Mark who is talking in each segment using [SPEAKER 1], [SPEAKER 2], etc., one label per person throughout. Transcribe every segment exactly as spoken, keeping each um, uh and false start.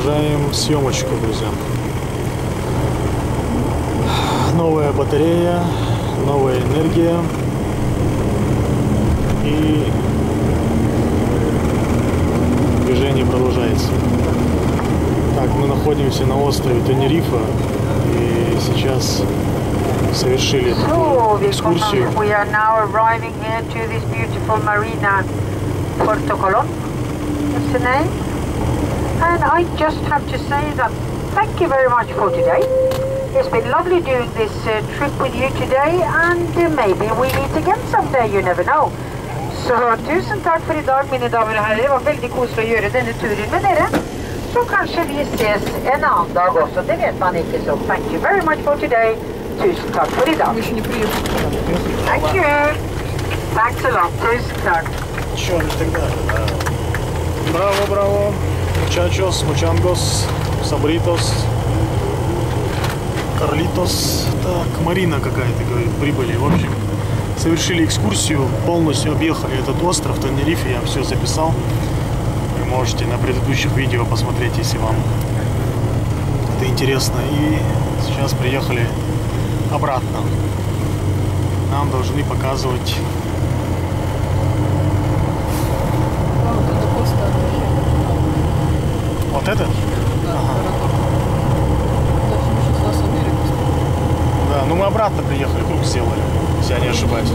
[SPEAKER 1] Продолжаем съемочку, друзья. Новая батарея, новая энергия. И движение продолжается. Так, мы находимся на острове Тенерифе. И сейчас совершили экскурсию.
[SPEAKER 2] We are now arriving here to this beautiful marina, Puerto Colón. That's the name. And I just have to say that thank you very much for today. It's been lovely doing this uh, trip with you today, and uh, maybe we meet again someday, you never know. Så tusen takk for i dag, mine damer og herrer. Det var veldig koselig å gjøre denne turen med dere. Så kanskje vi ses en annen dag også, det vet man ikke. Så thank you very much for today. Tusen takk for i dag. Thank you. Thanks a lot. Tusen takk.
[SPEAKER 1] Браво, браво. Muchachos, muchangos, sabritos, Карлитос. Так, Марина какая-то, говорит, прибыли. В общем, совершили экскурсию, полностью объехали этот остров Тенерифе. Я все записал. Вы можете на предыдущих видео посмотреть, если вам это интересно. И сейчас приехали обратно. Нам должны показывать. Вот это? Ага. Да, ну мы обратно приехали, круг сделали, если я не ошибаюсь.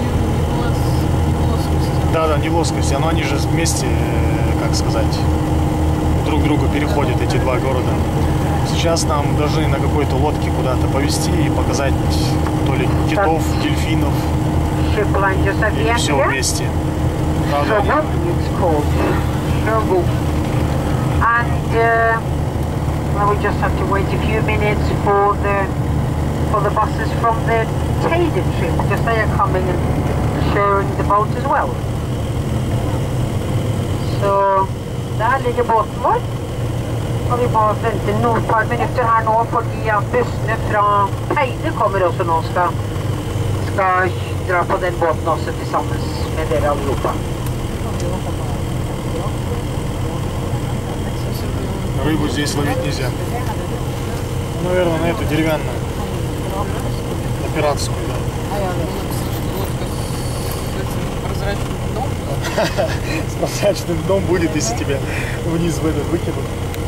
[SPEAKER 1] Да, да, не в плоскости, но они же вместе, как сказать, друг к другу переходят, эти два города. Сейчас нам должны на какой-то лодке куда-то повезти и показать то ли китов, дельфинов, или все вместе. Да, да.
[SPEAKER 2] And uh, well, we just have to wait a few minutes for the for the buses from the Teide trip, because they are coming and sharing the boat as well. Så der ligger båten vår. Og vi må vente noen par minutter her nå, fordi at bussene fra Teide kommer også nå, skal, skal dra på den båten også til sammen med dere allihopa.
[SPEAKER 1] Рыбу здесь ловить нельзя. Наверное, на эту деревянную. На пиратскую, да. С прозрачным дном будет, если тебя вниз в этот выкинут.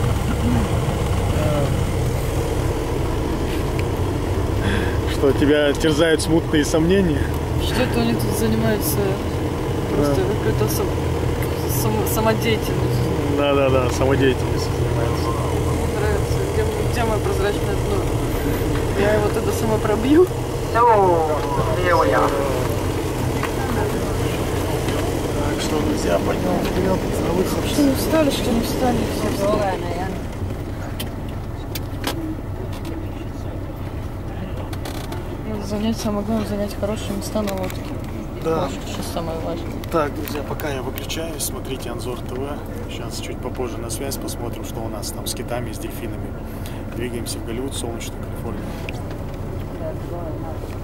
[SPEAKER 1] Что, тебя терзают смутные сомнения?
[SPEAKER 3] Что-то они тут занимаются просто какой-то сам, сам, самодеятельностью.
[SPEAKER 1] Да, да, да, самодеятельностью занимаются.
[SPEAKER 3] Мне нравится, где, где мое прозрачное дно. Я его тогда сама пробью.
[SPEAKER 1] Так что, друзья, пойдем вперед на выход.
[SPEAKER 3] Что не встали, что не встали. Надо занять, самое главное, занять хорошие места на лодке.
[SPEAKER 1] Да.
[SPEAKER 3] Что самое важное.
[SPEAKER 1] Так, друзья, пока я выключаюсь, смотрите Анзор ТВ. Сейчас чуть попозже на связь посмотрим, что у нас там с китами, с дельфинами. Двигаемся в Голливуд, солнечную Калифорнию.